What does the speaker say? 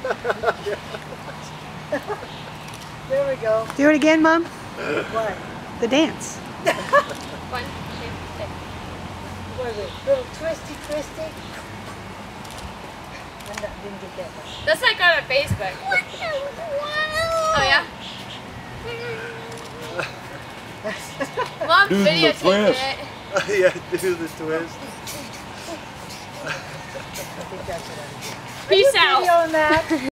There we go. Do it again, Mom. What? The dance. 1, 2, 3. What is it? Little twisty. Didn't get that much. That's like on Facebook. Oh yeah? Mom Do the videotaped twist. it. Yeah, do the twist. I think that's what I did. Peace out. Video on that.